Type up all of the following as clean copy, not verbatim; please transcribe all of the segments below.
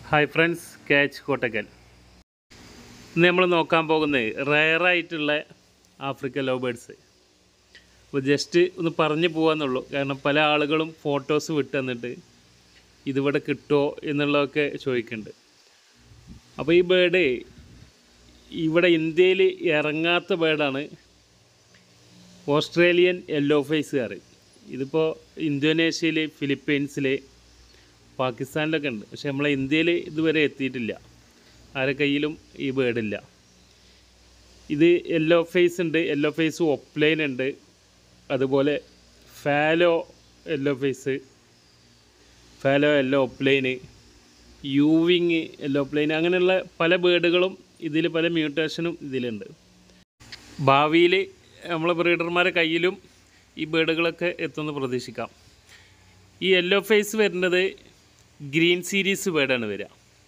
Hi friends, catch Kottakkal. ഇന്ന് നമ്മൾ നോക്കാൻ പോകുന്നത് റയറായിട്ടുള്ള ആഫ്രിക്കൻ ലവ് ബേഡ്സ്. അപ്പോൾ ജസ്റ്റ് ഒന്ന് പറഞ്ഞു പോകാമെന്നുള്ളൂ. കാരണം പല ആളുകളും ഫോട്ടോസ് വിട്ട് തന്നിട്ട് ഇതിവിടെ കിട്ടുമോ എന്നുള്ളതൊക്കെ ചോദിക്കുന്നുണ്ട്. അപ്പോൾ ഈ ബേഡ് ഇവിടെ ഇന്ത്യയിൽ ഇറങ്ങാത്ത ബേഡാണ് ഓസ്ട്രേലിയൻ യെല്ലോ ഫേസുകാർ. ഇതിപ്പോൾ ഇന്തോനേഷ്യയിൽ, ഫിലിപ്പീൻസിൽ, പാകിസ്ഥാനിലൊക്കെ ഉണ്ട്. പക്ഷെ നമ്മളെ ഇന്ത്യയിൽ ഇതുവരെ എത്തിയിട്ടില്ല. ആരുടെ കയ്യിലും ഈ ബേഡില്ല. ഇത് യെല്ലോ ഫേസ് ഉണ്ട്, യെല്ലോ ഫേസ് ഒപ്ലൈൻ ഉണ്ട്, അതുപോലെ fallow yellow face, fallow yellow opaline, യൂവിങ് യെല്ലോ ഒപ്ലൈൻ, അങ്ങനെയുള്ള പല ബേഡുകളും ഇതിൽ, പല മ്യൂട്ടേഷനും ഇതിലുണ്ട്. ഭാവിയിൽ നമ്മളെ ബ്രീഡർമാരുടെ കയ്യിലും ഈ ബേഡുകളൊക്കെ എത്തുമെന്ന് പ്രതീക്ഷിക്കാം. ഈ യെല്ലോ ഫേസ് വരുന്നത് ഗ്രീൻ സീരീസ് ബേഡാണ് വരിക.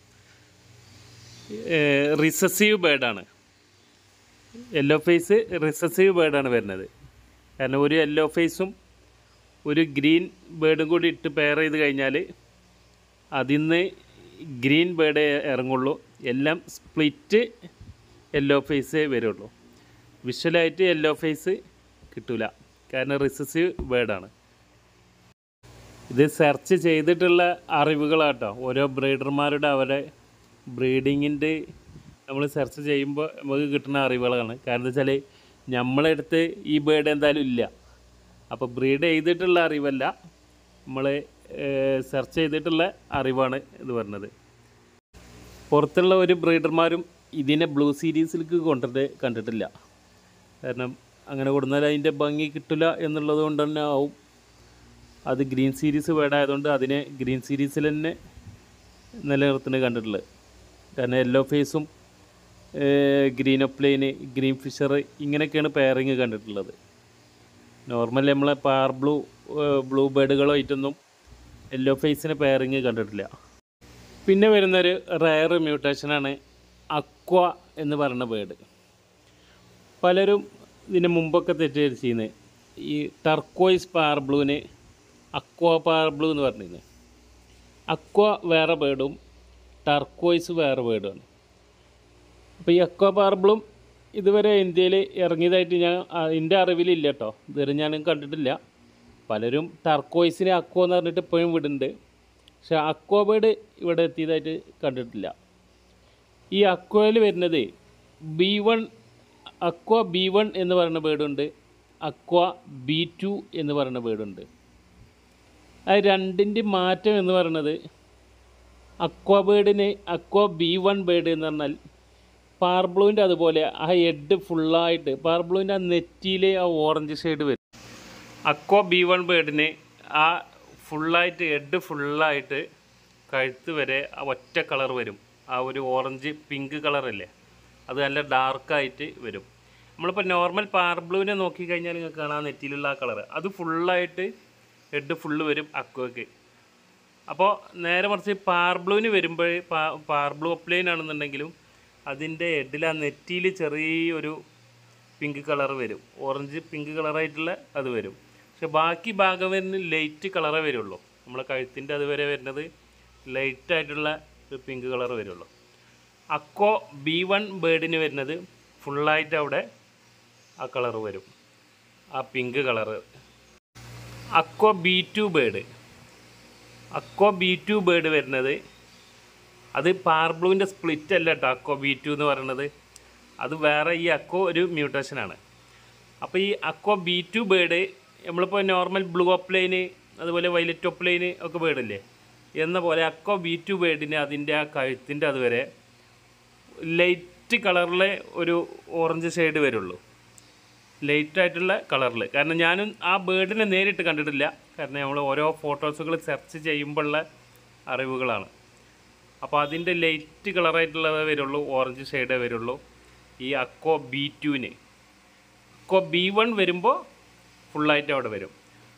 റിസസീവ് ബേഡാണ് യെല്ലോ ഫേസ്. റിസസീവ് ബേഡാണ് വരുന്നത്. കാരണം ഒരു യെല്ലോ ഫേസും ഒരു ഗ്രീൻ ബേഡും കൂടി ഇട്ട് പെയർ ചെയ്ത് കഴിഞ്ഞാൽ അതിൽ നിന്ന് ഗ്രീൻ ബേഡേ ഇറങ്ങുള്ളൂ. എല്ലാം സ്പ്ലിറ്റ് യെല്ലോ ഫേസേ വരുള്ളൂ. വിഷ്വലായിട്ട് യെല്ലോ ഫേസ് കിട്ടില്ല. കാരണം റിസസീവ് ബേഡാണ്. ഇത് സെർച്ച് ചെയ്തിട്ടുള്ള അറിവുകളാട്ടോ. ഓരോ ബ്രീഡർമാരുടെ അവരുടെ ബ്രീഡിങ്ങിൻ്റെ നമ്മൾ സെർച്ച് ചെയ്യുമ്പോൾ നമുക്ക് കിട്ടുന്ന അറിവുകളാണ്. കാരണം എന്താ വെച്ചാൽ നമ്മളെ അടുത്ത് ഈ ബേഡ് എന്തായാലും ഇല്ല. അപ്പോൾ ബ്രീഡ് ചെയ്തിട്ടുള്ള അറിവല്ല, നമ്മൾ സെർച്ച് ചെയ്തിട്ടുള്ള അറിവാണ് ഇത് പറഞ്ഞത്. പുറത്തുള്ള ഒരു ബ്രീഡർമാരും ഇതിനെ ബ്ലൂ സീരീസിലേക്ക് കൊണ്ടിട്ട് കണ്ടിട്ടില്ല. കാരണം അങ്ങനെ കൊടുത്താൽ അതിൻ്റെ ഭംഗി കിട്ടില്ല എന്നുള്ളത് കൊണ്ട് തന്നെ ആവും അത് ഗ്രീൻ സീരീസ് ബേഡായതുകൊണ്ട് അതിനെ ഗ്രീൻ സീരീസിൽ തന്നെ നിലനിർത്തുന്നത് കണ്ടിട്ടുള്ളത്. കാരണം യെല്ലോ ഫേസും ഗ്രീൻ ഒപ്ലൈന്, ഗ്രീൻ ഫിഷർ, ഇങ്ങനെയൊക്കെയാണ് പെയറിങ് കണ്ടിട്ടുള്ളത്. നോർമലി നമ്മളെ ബ്ലൂ ബേഡുകളായിട്ടൊന്നും യെല്ലോ ഫേസിന് പെയറിങ് കണ്ടിട്ടില്ല. പിന്നെ വരുന്നൊരു റയർ മ്യൂട്ടേഷനാണ് അക്വ എന്ന് പറയുന്ന ബേഡ്. പലരും ഇതിന് മുമ്പൊക്കെ തെറ്റിദ്ധരിച്ചിരുന്നത് ഈ ടർക്കോയ്സ് പാർ ബ്ലൂവിന് അക്വ പാർ ബ്ലൂ എന്ന് പറഞ്ഞിരുന്നത്. അക്വ വേറെ ബേഡും ടർക്കോയ്സ് വേറെ ബേഡുമാണ്. അപ്പോൾ ഈ അക്വ പാർ ബ്ലൂം ഇതുവരെ ഇന്ത്യയിൽ ഇറങ്ങിയതായിട്ട് എൻ്റെ അറിവിലില്ല കേട്ടോ. ഇതുവരെ ഞാനും കണ്ടിട്ടില്ല. പലരും ടർക്കോയ്സിനെ അക്വ എന്ന് പറഞ്ഞിട്ട് ഇപ്പോഴും വിടുന്നുണ്ട്. പക്ഷേ അക്വ ബേഡ് ഇവിടെ എത്തിയതായിട്ട് കണ്ടിട്ടില്ല. ഈ അക്വയിൽ വരുന്നത് അക്വ B1 എന്ന് പറയുന്ന ബേഡുണ്ട്, അക്വ B2 എന്ന് പറയുന്ന ബേഡുണ്ട്. അത് രണ്ടിൻ്റെ മാറ്റം എന്ന് പറയുന്നത്, അക്വ ബേഡിന് അക്വ B1 ബേഡ് എന്ന് പറഞ്ഞാൽ പാർബ്ലൂവിൻ്റെ അതുപോലെ ആ ഹെഡ് ഫുള്ളായിട്ട് പാർബ്ലൂവിൻ്റെ ആ നെറ്റിയിലെ ആ ഓറഞ്ച് ഷെയ്ഡ് വരും. അക്വ B1 ബേഡിന് ആ ഫുള്ളായിട്ട് ഹെഡ് ഫുള്ളായിട്ട് കഴുത്ത് വരെ ആ ഒറ്റ കളർ വരും. ആ ഒരു ഓറഞ്ച് പിങ്ക് കളറല്ലേ, അത് നല്ല ഡാർക്കായിട്ട് വരും. നമ്മളിപ്പോൾ നോർമൽ പാർബ്ലൂവിനെ നോക്കിക്കഴിഞ്ഞാൽ നിങ്ങൾക്ക് കാണാൻ നെറ്റിയിലുള്ള ആ കളർ, അത് ഫുള്ളായിട്ട് ഹെഡ് ഫുള്ള് വരും അക്വയ്ക്ക്. അപ്പോൾ നേരെ മറിച്ച് പാർബ്ലൂവിന് വരുമ്പോൾ പാർബ്ലൂ ഒപ്ലൈൻ ആണെന്നുണ്ടെങ്കിലും അതിൻ്റെ ഹെഡിൽ ആ നെറ്റിയിൽ ചെറിയൊരു പിങ്ക് കളർ വരും, ഓറഞ്ച് പിങ്ക് കളറായിട്ടുള്ള അത് വരും. പക്ഷെ ബാക്കി ഭാഗം വരുന്ന ലൈറ്റ് കളറേ വരുള്ളൂ. നമ്മളെ കഴുത്തിൻ്റെ അതുവരെ വരുന്നത് ലൈറ്റായിട്ടുള്ള ഒരു പിങ്ക് കളർ വരുള്ളൂ. അക്വ B1 ബേഡിന് വരുന്നത് ഫുള്ളായിട്ട് അവിടെ ആ കളർ വരും, ആ pink colour. Aqua B2 bird വരുന്നത് അത് പാർബ്ലൂവിൻ്റെ സ്പ്ലിറ്റ് അല്ല കേട്ടോ. അക്വ B2 എന്ന് പറയുന്നത് അത് വേറെ, ഈ അക്വ ഒരു മ്യൂട്ടേഷനാണ്. അപ്പോൾ ഈ അക്വ B2 ബേഡ് നമ്മളിപ്പോൾ നോർമൽ ബ്ലൂ ഒപ്ലൈന് അതുപോലെ വൈലറ്റ് ഒപ്ലൈന് ഒക്കെ ബേഡില്ലേ എന്ന പോലെ അക്വ B2 ബേഡിന് അതിൻ്റെ ആ കഴുത്തിൻ്റെ അതുവരെ ലൈറ്റ് കളറിലെ ഒരു ഓറഞ്ച് ഷെയ്ഡ് വരുള്ളൂ, ലൈറ്റായിട്ടുള്ള കളറിൽ. കാരണം ഞാനും ആ ബേഡിനെ നേരിട്ട് കണ്ടിട്ടില്ല. കാരണം നമ്മൾ ഓരോ ഫോട്ടോസുകൾ സെർച്ച് ചെയ്യുമ്പോഴുള്ള അറിവുകളാണ്. അപ്പോൾ അതിൻ്റെ ലൈറ്റ് കളറായിട്ടുള്ളതേ വരുള്ളൂ, ഓറഞ്ച് ഷെയ്ഡേ വരുള്ളൂ ഈ അക്വ B2ന്. അക്വ B1 വരുമ്പോൾ ഫുള്ളായിട്ട് അവിടെ വരും.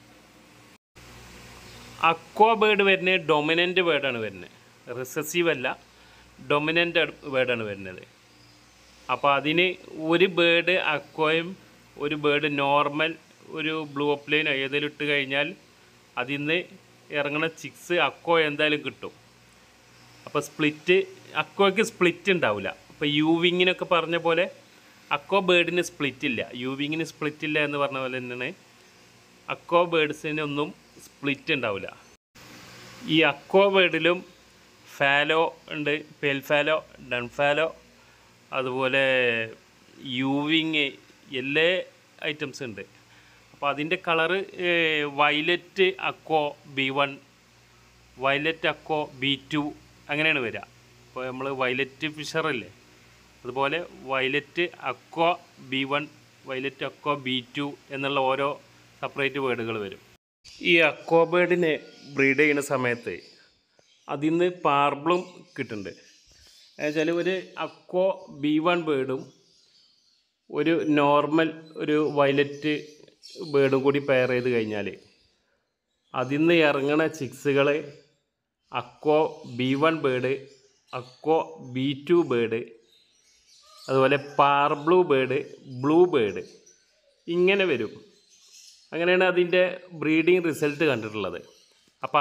അക്വ ബേഡ് വരുന്നത് ഡൊമിനൻ്റ് ബേഡാണ് വരുന്നത്, റിസസീവ് അല്ല, ഡൊമിനൻ്റ് ബേഡാണ് വരുന്നത്. അപ്പോൾ അതിന് ഒരു ബേഡ് അക്വയും ഒരു ബേഡ് നോർമൽ ഒരു ബ്ലൂ ഒപ്ലൈനോ ഏതെങ്കിലും ഇട്ട് കഴിഞ്ഞാൽ അതിൽ നിന്ന് ഇറങ്ങുന്ന ചിക്സ് അക്വ എന്തായാലും കിട്ടും. അപ്പോൾ അക്കോയ്ക്ക് സ്പ്ലിറ്റ് ഉണ്ടാവില്ല. അപ്പോൾ യൂവിങ്ങിനൊക്കെ പറഞ്ഞ പോലെ അക്കോ ബേർഡിന് സ്പ്ലിറ്റ് ഇല്ല, യൂവിങ്ങിന് സ്പ്ലിറ്റ് ഇല്ല എന്ന് പറഞ്ഞ പോലെ തന്നെയാണ് അക്കോ ബേർഡ്സിനൊന്നും സ്പ്ലിറ്റ് ഉണ്ടാവില്ല. ഈ അക്കോ ബേർഡിലും ഫാലോ ഉണ്ട്, പേൽ ഫാലോ, ഡൺ ഫാലോ, അതുപോലെ യൂവിങ്, എല്ലാ ഐറ്റംസ് ഉണ്ട്. അപ്പോൾ അതിൻ്റെ colour violet aqua B1, violet aqua B2 അങ്ങനെയാണ് വരിക. അപ്പോൾ നമ്മൾ വയലറ്റ് ഫിഷറല്ലേ, അതുപോലെ violet aqua B1, violet aqua B2 എന്നുള്ള ഓരോ സെപ്പറേറ്റ് വേർഡുകൾ വരും. ഈ അക്വ ബേർഡിനെ ബ്രീഡ് ചെയ്യുന്ന സമയത്ത് അതിൽ നിന്ന് പാർബിളും കിട്ടുന്നുണ്ട്. എന്നുവെച്ചാൽ ഒരു അക്വ B1 ബേർഡും ഒരു നോർമൽ ഒരു വയലറ്റ് ബേർഡും കൂടി പെയർ ചെയ്ത് കഴിഞ്ഞാൽ അതിൽ നിന്ന് ഇറങ്ങണ ചിക്സുകൾ aqua B1 bird, aqua B2 bird, അതുപോലെ പാർബ്ലൂ ബേർഡ്, ബ്ലൂ ബേർഡ് ഇങ്ങനെ വരും. അങ്ങനെയാണ് അതിൻ്റെ ബ്രീഡിങ് റിസൾട്ട് കണ്ടിട്ടുള്ളത്. അപ്പോൾ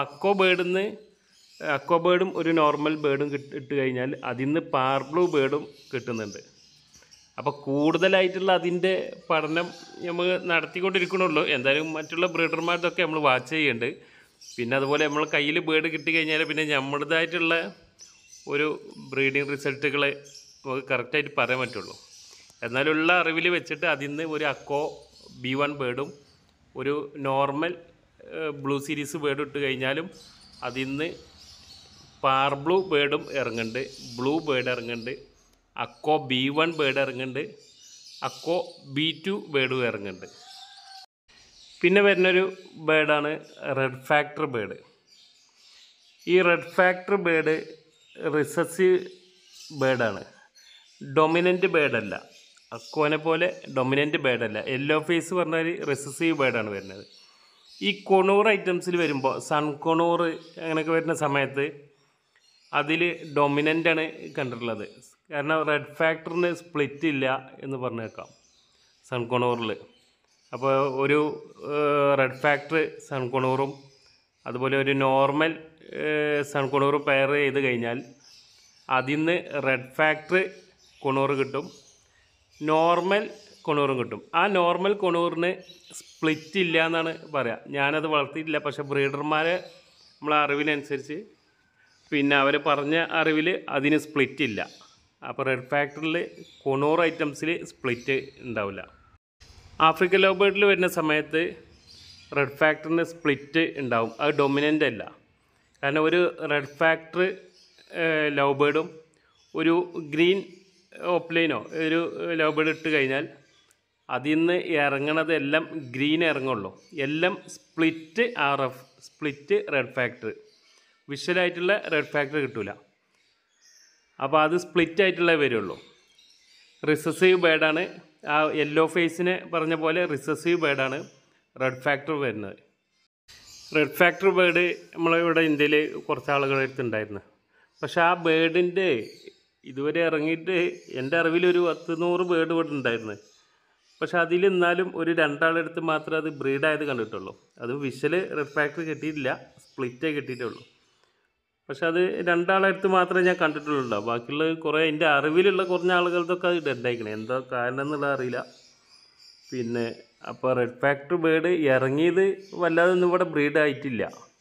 അക്വ ബേർഡും ഒരു നോർമൽ ബേർഡും ഇട്ട് കഴിഞ്ഞാൽ അതിൽ നിന്ന് പാർബ്ലൂ ബേർഡും കിട്ടുന്നുണ്ട്. അപ്പോൾ കൂടുതലായിട്ടുള്ള അതിൻ്റെ പഠനം നമ്മൾ നടത്തിക്കൊണ്ടിരിക്കണുള്ളൂ. എന്തായാലും മറ്റുള്ള ബ്രീഡർമാർക്കൊക്കെ നമ്മൾ വാച്ച് ചെയ്യുന്നുണ്ട്. പിന്നെ അതുപോലെ നമ്മൾ കയ്യിൽ ബേർഡ് കിട്ടിക്കഴിഞ്ഞാൽ പിന്നെ നമ്മുടേതായിട്ടുള്ള ഒരു ബ്രീഡിങ് റിസൾട്ടുകൾ നമുക്ക് കറക്റ്റായിട്ട് പറയാൻ പറ്റുള്ളൂ. എന്നാലുള്ള അറിവിൽ വെച്ചിട്ട് അതിൽ നിന്ന് ഒരു അക്കോ B1 ബേർഡും ഒരു നോർമൽ ബ്ലൂ സീരീസ് ബേർഡും ഇട്ട് കഴിഞ്ഞാലും അതിൽ നിന്ന് പാർബ്ലൂ ബേർഡും ഇറങ്ങുന്നുണ്ട്, ബ്ലൂ ബേർഡ് ഇറങ്ങുന്നുണ്ട്, അക്കോ B1 ബേർഡ് ഇറങ്ങുന്നുണ്ട്, അക്കോ B2 ബേർഡും ഇറങ്ങുന്നുണ്ട്. പിന്നെ വരുന്നൊരു ബേർഡാണ് റെഡ് ഫാക്ടർ ബേർഡ്. ഈ റെഡ് ഫാക്ടർ ബേർഡ് റിസസീവ് ബേർഡാണ്, ഡൊമിനൻ്റ് ബേർഡല്ല. അക്കോനെ പോലെ ഡൊമിനൻ്റ് ബേർഡല്ല. യെല്ലോ ഫേസ് പറഞ്ഞാൽ റിസസീവ് ബേർഡാണ് വരുന്നത്. ഈ കൊണൂർ ഐറ്റംസിൽ വരുമ്പോൾ സൺകൊണൂർ അങ്ങനെയൊക്കെ വരുന്ന സമയത്ത് അതിൽ ഡൊമിനൻ്റാണ് കണ്ടിട്ടുള്ളത്. കാരണം റെഡ് ഫാക്ടറിന് സ്പ്ലിറ്റ് ഇല്ല എന്ന് പറഞ്ഞേക്കാം സൺകൊണൂറിൽ. അപ്പോൾ ഒരു റെഡ് ഫാക്ടർ സൺകൊണൂറും അതുപോലെ ഒരു നോർമൽ സൺകൊണൂറും പെയർ ചെയ്ത് കഴിഞ്ഞാൽ അതിൽ നിന്ന് റെഡ് ഫാക്ടർ കൊണൂറ് കിട്ടും, നോർമൽ കൊണൂറും കിട്ടും. ആ നോർമൽ കൊണൂറിന് സ്പ്ലിറ്റ് ഇല്ല എന്നാണ് പറയുക. ഞാനത് വളർത്തിയിട്ടില്ല, പക്ഷേ ബ്രീഡർമാരെ നമ്മളെ അറിവിനനുസരിച്ച് പിന്നെ അവർ പറഞ്ഞ അറിവിൽ അതിന് സ്പ്ലിറ്റ് ഇല്ല. അപ്പോൾ റെഡ് ഫാക്ടറിൽ കൊണൂർ ഐറ്റംസിൽ സ്പ്ലിറ്റ് ഉണ്ടാവില്ല. ആഫ്രിക്കൻ ലവ് ബേർഡിൽ വരുന്ന സമയത്ത് റെഡ് ഫാക്ടറിന് സ്പ്ലിറ്റ് ഉണ്ടാവും, അത് ഡൊമിനൻ്റ് അല്ല. കാരണം ഒരു റെഡ് ഫാക്ടർ ലവ് ബേർഡും ഒരു ഗ്രീൻ ഓപ്ലൈനോ ഒരു ലവ് ബേർഡ് ഇട്ട് കഴിഞ്ഞാൽ അതിൽ നിന്ന് ഇറങ്ങണത് എല്ലാം ഗ്രീൻ ഇറങ്ങുള്ളൂ. എല്ലാം split RF, split red factor, വിഷ്വലായിട്ടുള്ള റെഡ് ഫാക്ടർ കിട്ടില്ല. അപ്പോൾ അത് സ്പ്ലിറ്റ് ആയിട്ടുള്ളേ വരുള്ളൂ. റിസസീവ് ബേർഡാണ്, ആ യെല്ലോ ഫേസിനെ പറഞ്ഞ പോലെ റിസസീവ് ബേർഡാണ് റെഡ് ഫാക്ടർ വരുന്നത്. റെഡ് ഫാക്ടർ ബേർഡ് നമ്മളിവിടെ ഇന്ത്യയിൽ കുറച്ച് ആളുകളുടെ അടുത്തുണ്ടായിരുന്നു. പക്ഷേ ആ ബേർഡിൻ്റെ ഇതുവരെ ഇറങ്ങിയിട്ട് എൻ്റെ അറിവിലൊരു 100 ബേർഡ് ഇവിടെ ഉണ്ടായിരുന്നു. പക്ഷെ അതിൽ എന്നാലും ഒരു 2 ആളെടുത്ത് മാത്രമേ അത് ബ്രീഡായത് കണ്ടിട്ടുള്ളൂ. അത് വിഷ്വൽ റെഡ് ഫാക്ടർ കിട്ടിയിട്ടില്ല, സ്പ്ലിറ്റേ കിട്ടിയിട്ടുള്ളൂ. പക്ഷെ അത് 2 ആളെടുത്ത് മാത്രമേ ഞാൻ കണ്ടിട്ടുള്ളൂ. ബാക്കിയുള്ള കുറേ എൻ്റെ അറിവിലുള്ള കുറഞ്ഞ ആളുകൾക്കൊക്കെ അത് ഡെഡായിക്കണേ, എന്താ കാരണം എന്നുള്ളത് അറിയില്ല. പിന്നെ അപ്പോൾ റെഡ് ഫാക്ടർ ബേർഡ് ഇറങ്ങിയത് വല്ലാതെ ഒന്നും ഇവിടെ ബ്രീഡായിട്ടില്ല.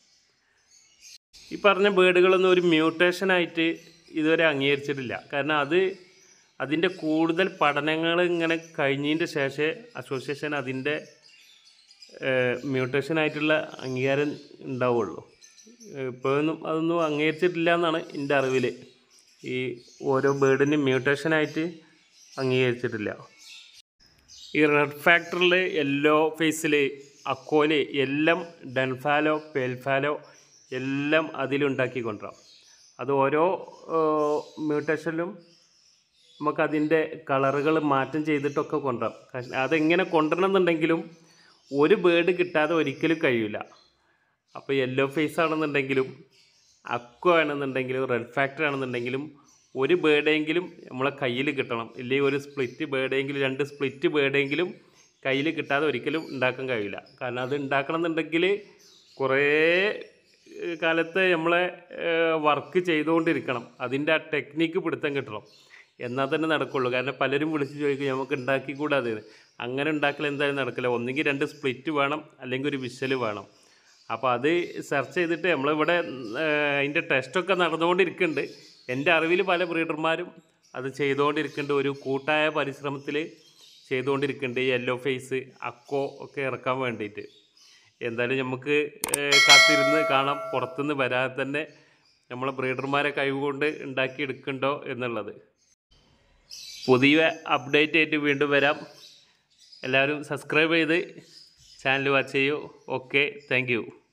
ഈ പറഞ്ഞ ബേർഡുകളൊന്നും ഒരു മ്യൂട്ടേഷനായിട്ട് ഇതുവരെ അംഗീകരിച്ചിട്ടില്ല. കാരണം അതിൻ്റെ കൂടുതൽ പഠനങ്ങൾ ഇങ്ങനെ കഴിഞ്ഞതിൻ്റെ ശേഷമേ അസോസിയേഷൻ അതിൻ്റെ മ്യൂട്ടേഷനായിട്ടുള്ള അംഗീകാരം ഉണ്ടാവുള്ളൂ. ഇപ്പോഴൊന്നും അതൊന്നും അംഗീകരിച്ചിട്ടില്ല എന്നാണ് എൻ്റെ അറിവിൽ. ഈ ഓരോ ബേർഡിനും മ്യൂട്ടേഷനായിട്ട് അംഗീകരിച്ചിട്ടില്ല. ഈ റെഡ് ഫാക്ടറിൽ യെല്ലോ ഫേസിൽ അക്കോല് എല്ലാം ഡൺഫാലോ പേൽഫാലോ എല്ലാം അതിലുണ്ടാക്കിക്കൊണ്ടുവരാം. അത് ഓരോ മ്യൂട്ടേഷനിലും നമുക്കതിൻ്റെ കളറുകൾ മാറ്റം ചെയ്തിട്ടൊക്കെ കൊണ്ടുവരാം. അതെങ്ങനെ കൊണ്ടുവരണം എന്നുണ്ടെങ്കിലും ഒരു ബേർഡ് കിട്ടാതെ ഒരിക്കലും കഴിയില്ല. അപ്പോൾ യെല്ലോ ഫേസ് ആണെന്നുണ്ടെങ്കിലും അക്വ ആണെന്നുണ്ടെങ്കിലും റെഡ് ഫാക്ടർ ആണെന്നുണ്ടെങ്കിലും ഒരു ബേർഡെങ്കിലും നമ്മളെ കയ്യിൽ കിട്ടണം. ഇല്ലെങ്കിൽ ഒരു സ്പ്ലിറ്റ് ബേർഡെങ്കിലും 2 സ്പ്ലിറ്റ് ബേർഡെങ്കിലും കയ്യിൽ കിട്ടാതെ ഒരിക്കലും ഉണ്ടാക്കാൻ കഴിയില്ല. കാരണം അത് ഉണ്ടാക്കണം എന്നുണ്ടെങ്കിൽ കുറേ കാലത്ത് നമ്മളെ വർക്ക് ചെയ്തുകൊണ്ടിരിക്കണം. അതിൻ്റെ ആ ടെക്നിക്ക് പിടുത്തം കിട്ടണം. എന്നാൽ തന്നെ നടക്കുള്ളൂ. കാരണം പലരും വിളിച്ച് ചോദിക്കും നമുക്ക് ഉണ്ടാക്കിക്കൂടാ അത്. അങ്ങനെ ഉണ്ടാക്കൽ എന്തായാലും നടക്കില്ല. ഒന്നുകിൽ 2 സ്പ്ലിറ്റ് വേണം, അല്ലെങ്കിൽ ഒരു വിഷൽ വേണം. അപ്പോൾ അത് സെർച്ച് ചെയ്തിട്ട് നമ്മളിവിടെ അതിൻ്റെ ടെസ്റ്റൊക്കെ നടന്നുകൊണ്ടിരിക്കുന്നുണ്ട്. എൻ്റെ അറിവിൽ പല ബ്രീഡർമാരും അത് ചെയ്തുകൊണ്ടിരിക്കുന്നുണ്ട്. ഒരു കൂട്ടായ പരിശ്രമത്തിൽ ചെയ്തുകൊണ്ടിരിക്കുന്നുണ്ട്. ഈ യെല്ലോ ഫേസ് അക്കോ ഒക്കെ ഇറക്കാൻ വേണ്ടിയിട്ട്. എന്തായാലും നമുക്ക് കാത്തിരുന്ന് കാണാം. പുറത്തുനിന്ന് വരാതെ തന്നെ നമ്മളെ ബ്രീഡർമാരെ കഴിവുകൊണ്ട് ഉണ്ടാക്കിയെടുക്കുന്നുണ്ടോ എന്നുള്ളത്. പുതിയ അപ്ഡേറ്റ് ആയിട്ട് വീണ്ടും വരാം. എല്ലാവരും സബ്സ്ക്രൈബ് ചെയ്ത് ചാനൽ വാച്ച് ചെയ്യൂ. Okay, thank U.